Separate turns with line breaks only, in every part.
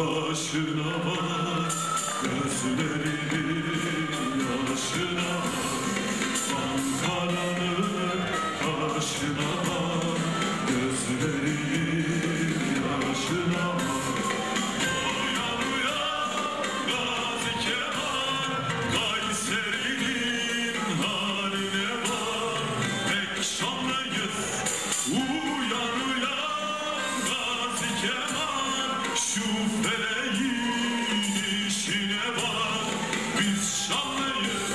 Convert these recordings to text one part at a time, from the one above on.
taşına bak, gözlerinin yaşına bak, Ankara'nın taşına bak, gözlerinin yaşına bak. Uyan uyan Gazi Kemal, Kayseri'nin haline bak, pek şanlıyız. Uyan uyan Gazi Kemal, şu feleğin işine bak, biz şanlıyız.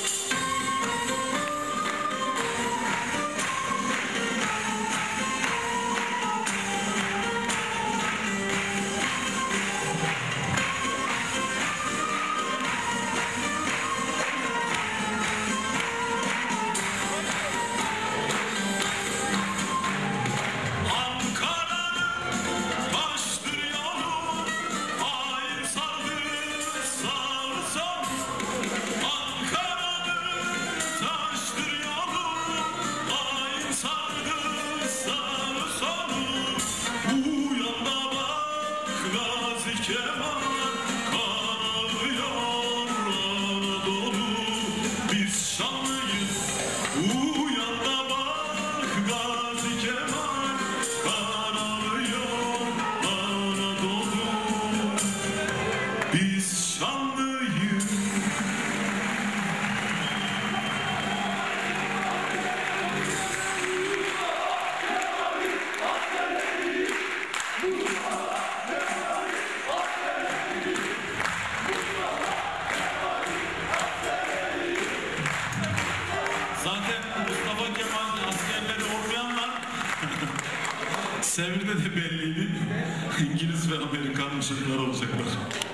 Kemal kanalıyor Anadolu, biz şanlıyız. Uyan da bak Gazi Kemal kanalıyor Anadolu, biz şanlıyız.
Zaten Mustafa Kemal'in askerleri olmayanlar Sevir'de de belliydi. İngiliz ve Amerikan ışıklar olacaklar.